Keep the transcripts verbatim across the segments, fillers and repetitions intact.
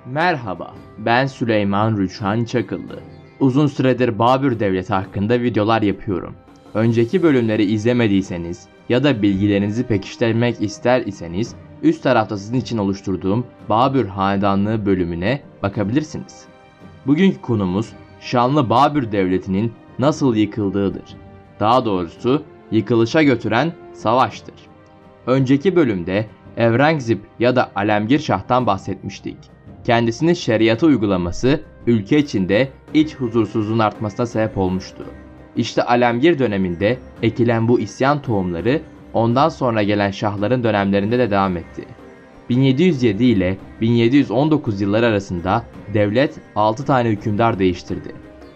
Merhaba, ben Süleyman Rüçhan Çakıllı. Uzun süredir Babür Devleti hakkında videolar yapıyorum. Önceki bölümleri izlemediyseniz ya da bilgilerinizi pekiştirmek ister iseniz üst tarafta sizin için oluşturduğum Babür Hanedanlığı bölümüne bakabilirsiniz. Bugünkü konumuz şanlı Babür Devleti'nin nasıl yıkıldığıdır. Daha doğrusu yıkılışa götüren savaştır. Önceki bölümde Evrengzip ya da Alemgir Şah'tan bahsetmiştik. Kendisinin şeriatı uygulaması ülke içinde iç huzursuzluğun artmasına sebep olmuştu. İşte Alemgir döneminde ekilen bu isyan tohumları ondan sonra gelen şahların dönemlerinde de devam etti. bin yedi yüz yedi ile bin yedi yüz on dokuz yılları arasında devlet altı tane hükümdar değiştirdi.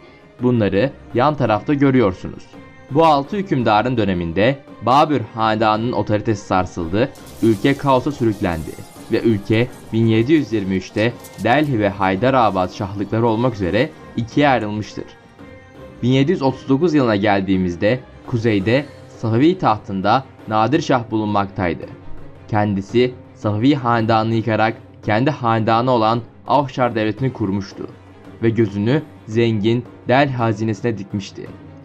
Bunları yan tarafta görüyorsunuz. Bu altı hükümdarın döneminde Babür Hanedanı'nın otoritesi sarsıldı, ülke kaosa sürüklendi ve ülke bin yedi yüz yirmi üçte Delhi ve Haydarabad şahlıkları olmak üzere ikiye ayrılmıştır. bin yedi yüz otuz dokuz yılına geldiğimizde kuzeyde Safavi tahtında Nadir Şah bulunmaktaydı. Kendisi Safavi Hanedanı'nı yıkarak kendi hanedanı olan Afşar Devleti'ni kurmuştu ve gözünü zengin Delhi hazinesine dikmişti.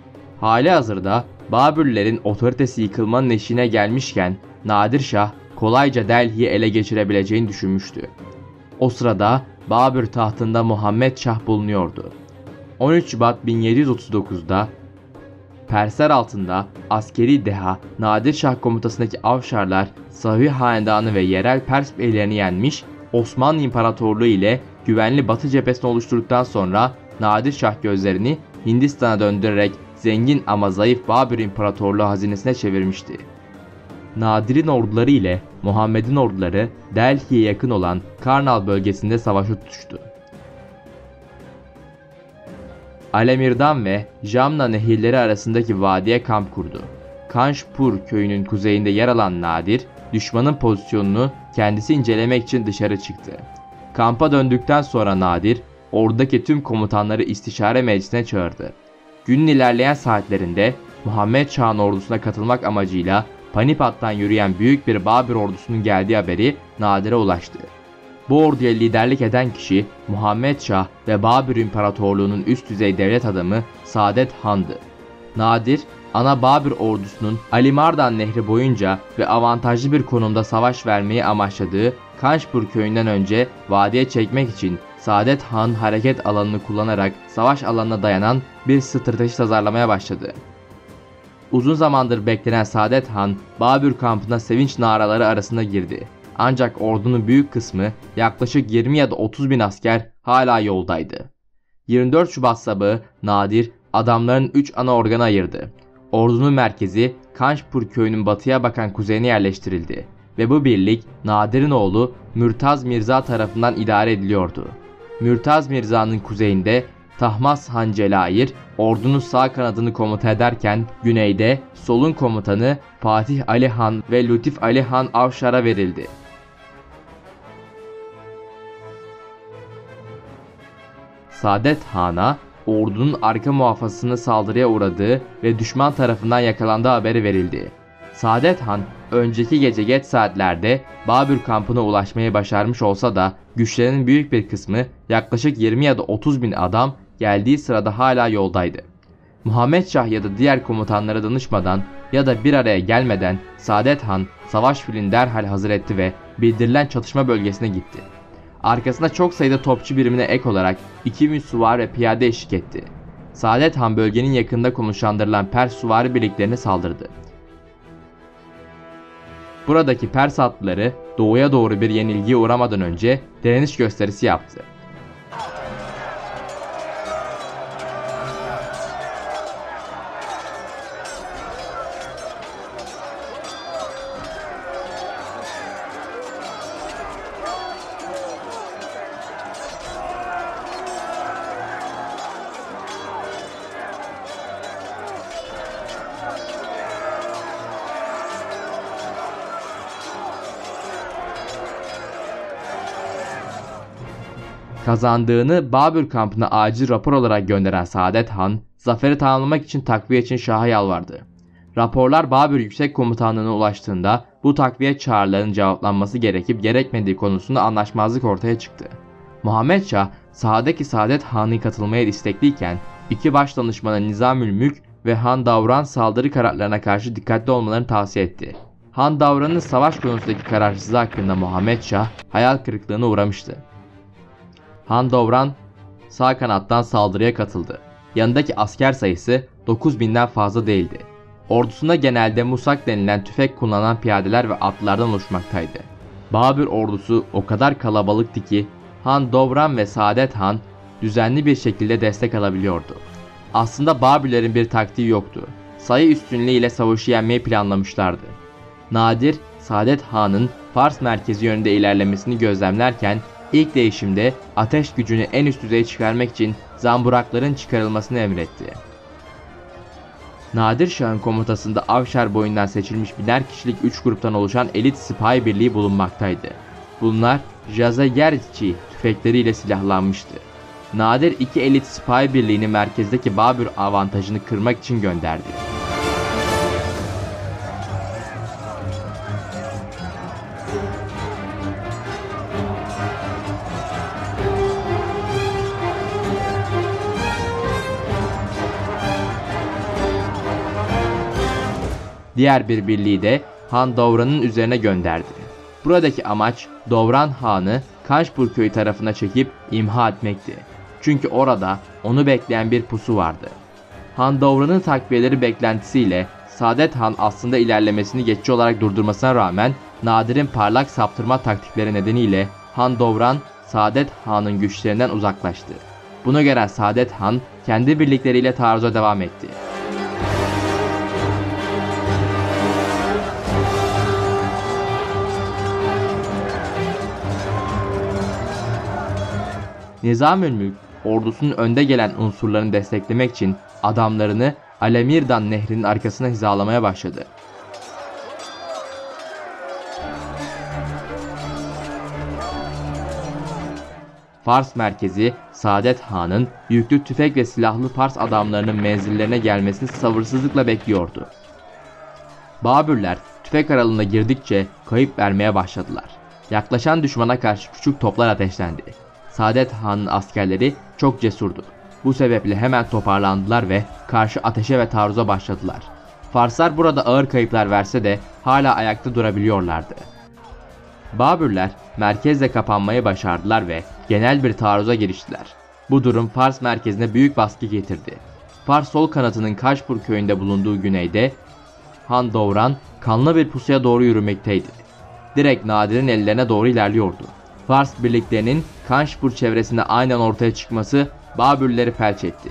Halihazırda Babürlerin otoritesi yıkılmanın eşiğine gelmişken Nadir Şah kolayca Delhi'yi ele geçirebileceğini düşünmüştü. O sırada Babür tahtında Muhammed Şah bulunuyordu. on üç Şubat bin yedi yüz otuz dokuzda Persler altında askeri deha Nadir Şah komutasındaki Afşarlar Safavi Hanedanı ve yerel Pers beylerini yenmiş, Osmanlı İmparatorluğu ile güvenli Batı cephesini oluşturduktan sonra Nadir Şah gözlerini Hindistan'a döndürerek zengin ama zayıf Babür İmparatorluğu hazinesine çevirmişti. Nadir'in orduları ile Muhammed'in orduları Delhi'ye yakın olan Karnal bölgesinde savaşa tutuştu. Alemirdan ve Jamna nehirleri arasındaki vadiye kamp kurdu. Kanşpur köyünün kuzeyinde yer alan Nadir, düşmanın pozisyonunu kendisi incelemek için dışarı çıktı. Kampa döndükten sonra Nadir, ordudaki tüm komutanları istişare meclisine çağırdı. Günün ilerleyen saatlerinde Muhammed Şah'ın ordusuna katılmak amacıyla Panipat'tan yürüyen büyük bir Babür ordusunun geldiği haberi Nadir'e ulaştı. Bu orduya liderlik eden kişi Muhammed Şah ve Babür İmparatorluğu'nun üst düzey devlet adamı Saadet Han'dı. Nadir, ana Babür ordusunun Alimardan Nehri boyunca ve avantajlı bir konumda savaş vermeyi amaçladığı Kanşpur köyünden önce vadiye çekmek için Saadet Han hareket alanını kullanarak savaş alanına dayanan bir strateji tasarlamaya başladı. Uzun zamandır beklenen Saadet Han, Babür kampına sevinç naraları arasında girdi. Ancak ordunun büyük kısmı, yaklaşık yirmi ya da otuz bin asker hala yoldaydı. yirmi dört Şubat sabahı Nadir, adamların üç ana organa ayırdı. Ordunun merkezi Kanşpur köyünün batıya bakan kuzeyine yerleştirildi ve bu birlik Nadir'in oğlu Mürtaz Mirza tarafından idare ediliyordu. Mürtaz Mirza'nın kuzeyinde Tahmas Han Celayir ordunun sağ kanadını komuta ederken güneyde solun komutanı Fatih Ali Han ve Lütif Ali Han Afşar'a verildi. Saadet Han'a ordunun arka muhafazasının saldırıya uğradığı ve düşman tarafından yakalandığı haberi verildi. Saadet Han önceki gece geç saatlerde Babür kampına ulaşmayı başarmış olsa da güçlerinin büyük bir kısmı, yaklaşık yirmi ya da otuz bin adam geldiği sırada hala yoldaydı. Muhammed Şah ya da diğer komutanlara danışmadan ya da bir araya gelmeden Saadet Han savaş filini derhal hazır etti ve bildirilen çatışma bölgesine gitti. Arkasında çok sayıda topçu birimine ek olarak iki bin süvari ve piyade eşlik etti. Saadet Han bölgenin yakında konuşlandırılan Pers süvari birliklerine saldırdı. Buradaki Pers atlıları doğuya doğru bir yenilgiye uğramadan önce direniş gösterisi yaptı. Kazandığını Babür kampına acil rapor olarak gönderen Saadet Han, zaferi tamamlamak için takviye için Şah'a yalvardı. Raporlar Babür Yüksek Komutanlığı'na ulaştığında bu takviye çağrılarının cevaplanması gerekip gerekmediği konusunda anlaşmazlık ortaya çıktı. Muhammed Şah sahadaki Saadet Han'ı katılmaya istekliyken iki baş danışmana Nizamülmülk ve Han Davran saldırı kararlarına karşı dikkatli olmalarını tavsiye etti. Han Davran'ın savaş konusundaki kararsızlığı hakkında Muhammed Şah hayal kırıklığına uğramıştı. Han Davran sağ kanattan saldırıya katıldı. Yanındaki asker sayısı dokuz binden fazla değildi. Ordusunda genelde musak denilen tüfek kullanan piyadeler ve atlılardan oluşmaktaydı. Babür ordusu o kadar kalabalıktı ki Han Davran ve Saadet Han düzenli bir şekilde destek alabiliyordu. Aslında Babürlerin bir taktiği yoktu. Sayı üstünlüğü ile savaşı yenmeyi planlamışlardı. Nadir, Saadet Han'ın Fars merkezi yönünde ilerlemesini gözlemlerken ilk değişimde ateş gücünü en üst düzeye çıkarmak için zamburakların çıkarılmasını emretti. Nadir Şah'ın komutasında Avşar boyundan seçilmiş biner kişilik üç gruptan oluşan elit sipahi birliği bulunmaktaydı. Bunlar Jazagerçi tüfekleriyle silahlanmıştı. Nadir iki elit sipahi birliğini merkezdeki Babür avantajını kırmak için gönderdi. Diğer bir birliği de Han Davran'ın üzerine gönderdi. Buradaki amaç Davran Han'ı Kanşpur köyü tarafına çekip imha etmekti. Çünkü orada onu bekleyen bir pusu vardı. Han Davran'ın takviyeleri beklentisiyle Saadet Han aslında ilerlemesini geçici olarak durdurmasına rağmen Nadir'in parlak saptırma taktikleri nedeniyle Han Davran Saadet Han'ın güçlerinden uzaklaştı. Buna göre Saadet Han kendi birlikleriyle taarruza devam etti. Nizamülmülk ordusunun önde gelen unsurlarını desteklemek için adamlarını Alemirdan Nehri'nin arkasına hizalamaya başladı. Fars merkezi Saadet Han'ın yüklü tüfek ve silahlı Fars adamlarının menzillerine gelmesini sabırsızlıkla bekliyordu. Babürler tüfek aralığına girdikçe kayıp vermeye başladılar. Yaklaşan düşmana karşı küçük toplar ateşlendi. Saadet Han'ın askerleri çok cesurdu. Bu sebeple hemen toparlandılar ve karşı ateşe ve taarruza başladılar. Farslar burada ağır kayıplar verse de hala ayakta durabiliyorlardı. Babürler merkezle kapanmayı başardılar ve genel bir taarruza giriştiler. Bu durum Fars merkezine büyük baskı getirdi. Fars sol kanatının Kaşpur köyünde bulunduğu güneyde Han Davran kanlı bir pusuya doğru yürümekteydi. Direkt Nadir'in ellerine doğru ilerliyordu. Fars birliklerinin Kanşpur çevresinde aynen ortaya çıkması Babürleri felç etti.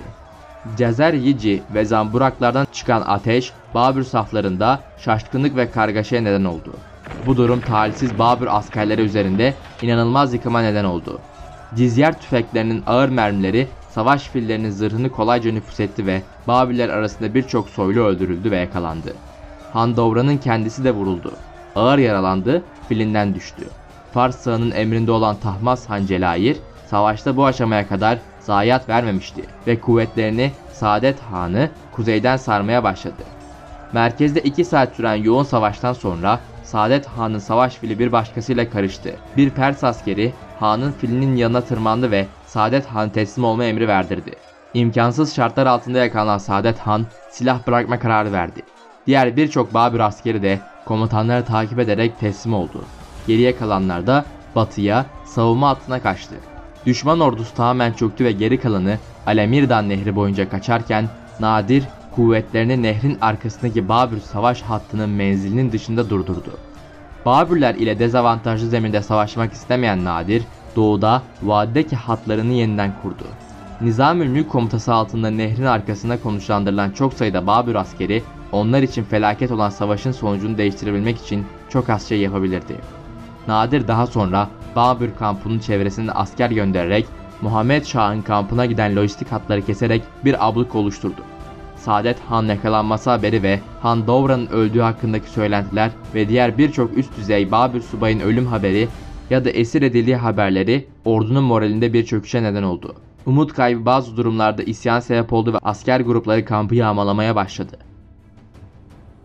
Cezer-Yici ve zamburaklardan çıkan ateş Babür saflarında şaşkınlık ve kargaşaya neden oldu. Bu durum talihsiz Babür askerleri üzerinde inanılmaz yıkıma neden oldu. Cizyar tüfeklerinin ağır mermileri savaş fillerinin zırhını kolayca nüfuz etti ve Babürler arasında birçok soylu öldürüldü ve yakalandı. Han Davran'ın kendisi de vuruldu. Ağır yaralandı, filinden düştü. Fars sağının emrinde olan Tahmas Han Celayir, savaşta bu aşamaya kadar zayiat vermemişti ve kuvvetlerini Saadet Han'ı kuzeyden sarmaya başladı. Merkezde iki saat süren yoğun savaştan sonra Saadet Han'ın savaş fili bir başkasıyla karıştı. Bir Pers askeri Han'ın filinin yanına tırmandı ve Saadet Han teslim olma emri verdirdi. İmkansız şartlar altında yakalanan Saadet Han silah bırakma kararı verdi. Diğer birçok Babür askeri de komutanları takip ederek teslim oldu. Geriye kalanlar da batıya, savunma hattına kaçtı. Düşman ordusu tamamen çöktü ve geri kalanı Alemirdan Nehri boyunca kaçarken Nadir kuvvetlerini nehrin arkasındaki Babür savaş hattının menzilinin dışında durdurdu. Babürler ile dezavantajlı zeminde savaşmak istemeyen Nadir, doğuda vadideki hatlarını yeniden kurdu. Nizamülmülk komutası altında nehrin arkasına konuşlandırılan çok sayıda Babür askeri, onlar için felaket olan savaşın sonucunu değiştirebilmek için çok az şey yapabilirdi. Nadir daha sonra Babür kampının çevresinde asker göndererek Muhammed Şah'ın kampına giden lojistik hatları keserek bir abluk oluşturdu. Saadet Han yakalanması haberi ve Han Davran'ın öldüğü hakkındaki söylentiler ve diğer birçok üst düzey Babür subayın ölüm haberi ya da esir edildiği haberleri ordunun moralinde bir çöküşe neden oldu. Umut kaybı bazı durumlarda isyan sebep oldu ve asker grupları kampı yağmalamaya başladı.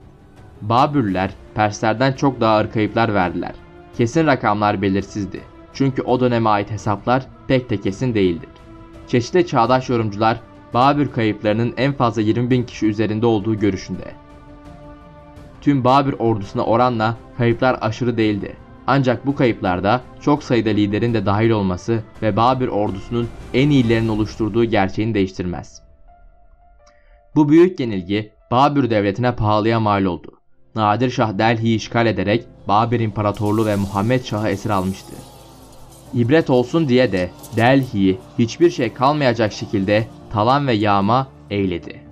Babürler Perslerden çok daha ağır kayıplar verdiler. Kesin rakamlar belirsizdi. Çünkü o döneme ait hesaplar pek de kesin değildir. Çeşitli çağdaş yorumcular Babür kayıplarının en fazla yirmi bin kişi üzerinde olduğu görüşünde. Tüm Babür ordusuna oranla kayıplar aşırı değildi. Ancak bu kayıplarda çok sayıda liderin de dahil olması ve Babür ordusunun en iyilerinin oluşturduğu gerçeğini değiştirmez. Bu büyük yenilgi Babür devletine pahalıya mal oldu. Nadir Şah Delhi'yi işgal ederek Babür İmparatorluğu ve Muhammed Şah'ı esir almıştı. İbret olsun diye de Delhi'yi hiçbir şey kalmayacak şekilde talan ve yağma eyledi.